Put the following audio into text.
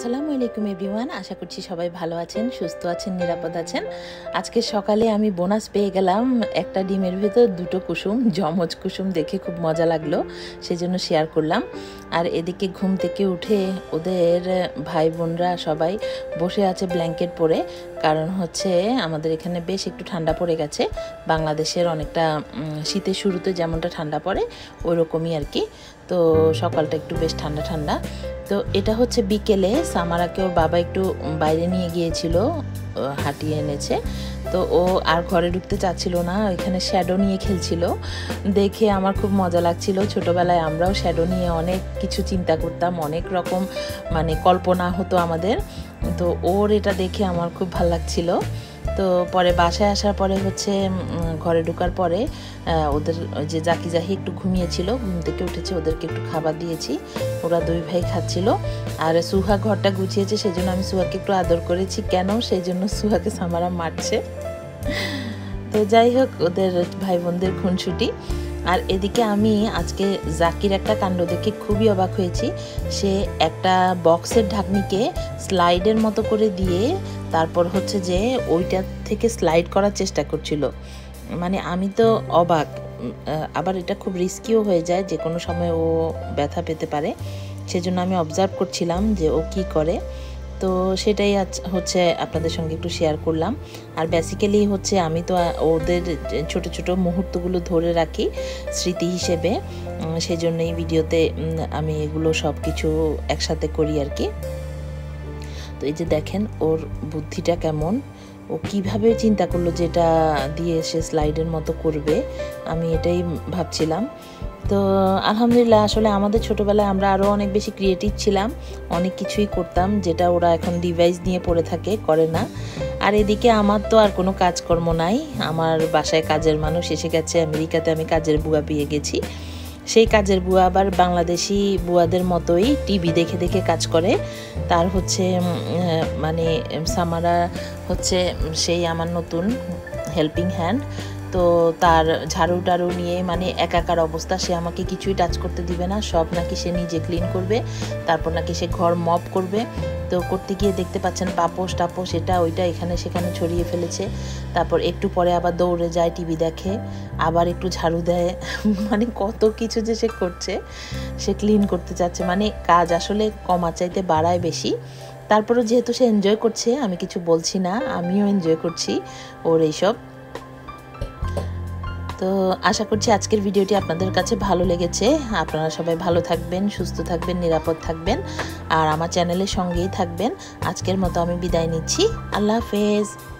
আসসালামু আলাইকুম এভরিওয়ান, আশা করছি সবাই ভালো আছেন, সুস্থ আছেন, নিরাপদ আছেন। আজকে সকালে আমি বোনাস পেয়ে গেলাম, একটা ডিমের ভেতর দুটো কুসুম, যমজ কুসুম দেখে খুব মজা লাগলো, সেজন্য শেয়ার করলাম। আর এদিকে ঘুম থেকে উঠে ওদের ভাই বোনরা সবাই বসে আছে ব্ল্যাঙ্কেট পরে, কারণ হচ্ছে আমাদের এখানে বেশ একটু ঠান্ডা পড়ে গেছে। বাংলাদেশের অনেকটা শীতের শুরুতে যেমনটা ঠান্ডা পড়ে ওইরকমই আর কি। তো সকালটা একটু বেশ ঠান্ডা ঠান্ডা। তো এটা হচ্ছে বিকেলে সামারাকে ওর বাবা একটু বাইরে নিয়ে গিয়েছিল, হাঁটিয়ে এনেছে। তো ও আর ঘরে ঢুকতে চাচ্ছিল না, এখানে শ্যাডো নিয়ে খেলছিল, দেখে আমার খুব মজা লাগছিল। ছোটোবেলায় আমরাও শ্যাডো নিয়ে অনেক কিছু চিন্তা করতাম, অনেক রকম মানে কল্পনা হতো আমাদের। তো ওর এটা দেখে আমার খুব ভালো লাগছিল। তো পরে বাসায় আসার পরে হচ্ছে ঘরে ঢোকার পরে ওদের যে জাকি জাহি একটু ঘুমিয়েছিল, ঘুম থেকে উঠেছে, ওদেরকে একটু খাবার দিয়েছি, ওরা দুই ভাই খাচ্ছিল। আর সুহা ঘরটা গুছিয়েছে, সেই জন্য আমি সুহাকে একটু আদর করেছি, কেন সেই জন্য সুহাকে সামারা মারছে। তো যাই হোক, ওদের ভাই বোনদের খুনসুটি। আর এদিকে আমি আজকে জাকির একটা কাণ্ড দেখে খুবই অবাক হয়েছি। সে একটা বক্সের ঢাকনিকে স্লাইডের মতো করে দিয়ে তারপর হচ্ছে যে ওইটা থেকে স্লাইড করার চেষ্টা করছিল। মানে আমি তো অবাক। আবার এটা খুব রিস্কিও হয়ে যায়, যে কোনো সময় ও ব্যথা পেতে পারে, সেজন্য আমি অবজার্ভ করছিলাম যে ও কি করে। তো সেটাই হচ্ছে আপনাদের সঙ্গে একটু শেয়ার করলাম। আর বেসিক্যালি হচ্ছে আমি তো ওদের ছোট ছোট মুহূর্তগুলো ধরে রাখি স্মৃতি হিসেবে, সেই জন্য এই ভিডিওতে আমি এগুলো সব কিছু একসাথে করি আর কি। তো এই যে দেখেন ওর বুদ্ধিটা কেমন, ও কিভাবে চিন্তা করলো যেটা দিয়ে সে স্লাইডের মতো করবে, আমি এটাই ভাবছিলাম। তো আলহামদুলিল্লাহ, আসলে আমাদের ছোটোবেলায় আমরা আরও অনেক বেশি ক্রিয়েটিভ ছিলাম, অনেক কিছুই করতাম যেটা ওরা এখন ডিভাইস নিয়ে পড়ে থাকে, করে না। আর এদিকে আমার তো আর কোনো কাজকর্ম নাই, আমার বাসায় কাজের মানুষ এসে গেছে, আমেরিকাতে আমি কাজের বুয়া পেয়ে গেছি। সেই কাজের বুয়া আবার বাংলাদেশি বুয়াদের মতোই টিভি দেখে দেখে কাজ করে। তার হচ্ছে মানে সামারা হচ্ছে সেই আমার নতুন হেল্পিং হ্যান্ড। তো তার ঝাড়ু টাড়ু নিয়ে মানে একাকার অবস্থা, সে আমাকে কিছুই টাচ করতে দিবে না, সব নাকি সে নিজে ক্লিন করবে, তারপর নাকি সে ঘর মপ করবে। তো করতে গিয়ে দেখতে পাচ্ছেন পাপোশ টাপোশ এটা ওইটা এখানে সেখানে ছড়িয়ে ফেলেছে। তারপর একটু পরে আবার দৌড়ে যায়, টিভি দেখে, আবার একটু ঝাড়ু দেয়, মানে কত কিছু যে সে করছে, সে ক্লিন করতে চাচ্ছে। মানে কাজ আসলে কমার চাইতে বাড়ায় বেশি। তারপরও যেহেতু সে এনজয় করছে, আমি কিছু বলছি না, আমিও এনজয় করছি ওর এইসব। তো আশা করছি আজকের ভিডিওটি আপনাদের কাছে ভালো লেগেছে। আপনারা সবাই ভালো থাকবেন, সুস্থ থাকবেন, নিরাপদ থাকবেন, আর আমার চ্যানেলের সঙ্গেই থাকবেন। আজকের মতো আমি বিদায় নিচ্ছি। আল্লাহ হাফেজ।